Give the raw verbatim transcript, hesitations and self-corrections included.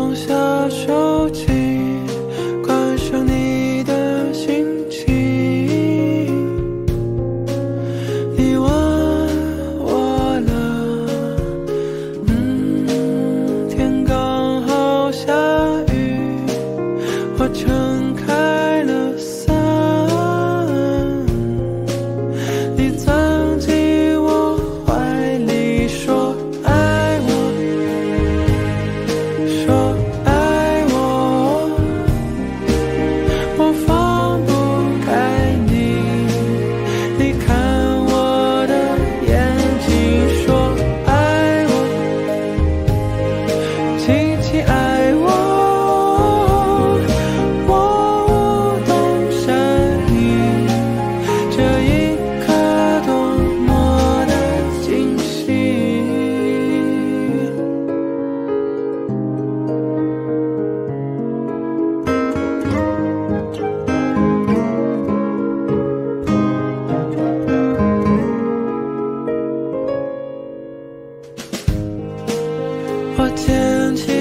放下手机，关上你的心情。你问我了，嗯，天刚好下雨，我撑开了伞。你钻进我怀里说爱我，说爱我，我放不开你。你看我的眼睛，说爱我，轻轻爱我，我无动声意，这一刻多么的惊喜。我捡起